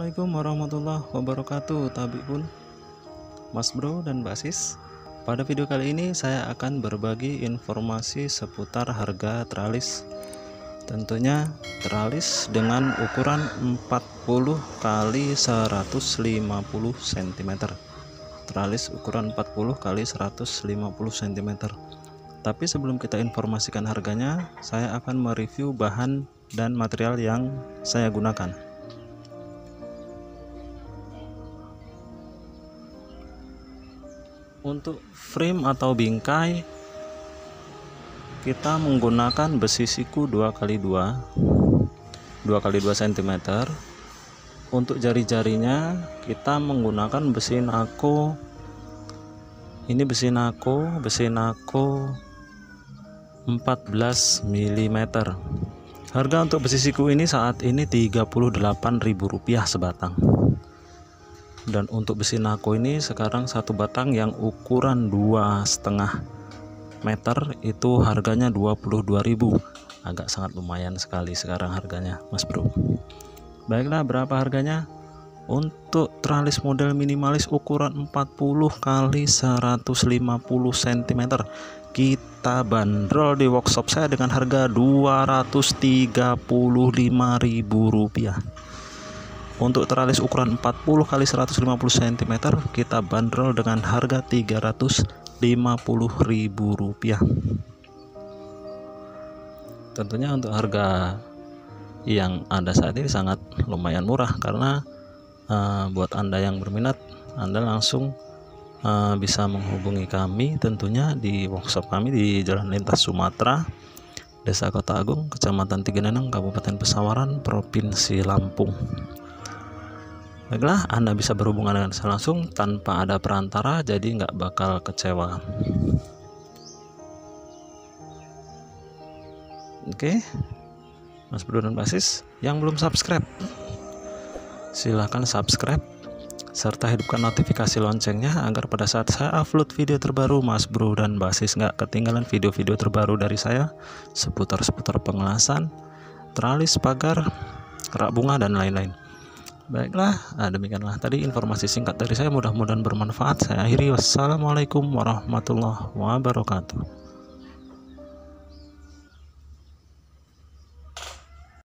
Assalamualaikum warahmatullahi wabarakatuh, Tabibun, Mas Bro dan Basis. Pada video kali ini saya akan berbagi informasi seputar harga teralis. Tentunya teralis dengan ukuran 40 x 150 cm. Teralis ukuran 40 x 150 cm. Tapi sebelum kita informasikan harganya, saya akan mereview bahan dan material yang saya gunakan. Untuk frame atau bingkai kita menggunakan besi siku 2x2 cm. Untuk jari-jarinya kita menggunakan besi nako. Ini besi nako 14 mm. Harga untuk besi siku ini saat ini Rp38.000 sebatang. Dan untuk besi nako ini sekarang satu batang yang ukuran 2,5 meter itu harganya Rp22.000. Agak sangat lumayan sekali sekarang harganya, Mas Bro. Baiklah, berapa harganya? Untuk teralis model minimalis ukuran 40 x 150 cm kita bandrol di workshop saya dengan harga Rp235.000. Untuk teralis ukuran 40 x 150 cm kita bandrol dengan harga Rp350.000. Tentunya untuk harga yang ada saat ini sangat lumayan murah, karena buat Anda yang berminat, Anda langsung bisa menghubungi kami tentunya di workshop kami di Jalan Lintas Sumatera, Desa Kota Agung, Kecamatan Tigeneneng, Kabupaten Pesawaran, Provinsi Lampung. Baiklah, Anda bisa berhubungan dengan saya langsung tanpa ada perantara, jadi nggak bakal kecewa. Oke, Mas Bro dan Basis yang belum subscribe, silahkan subscribe serta hidupkan notifikasi loncengnya agar pada saat saya upload video terbaru, Mas Bro dan Basis nggak ketinggalan video-video terbaru dari saya seputar pengelasan, teralis, pagar, kerak bunga, dan lain-lain. Baiklah, demikianlah tadi informasi singkat dari saya, mudah-mudahan bermanfaat. Saya akhiri, wassalamualaikum warahmatullahi wabarakatuh.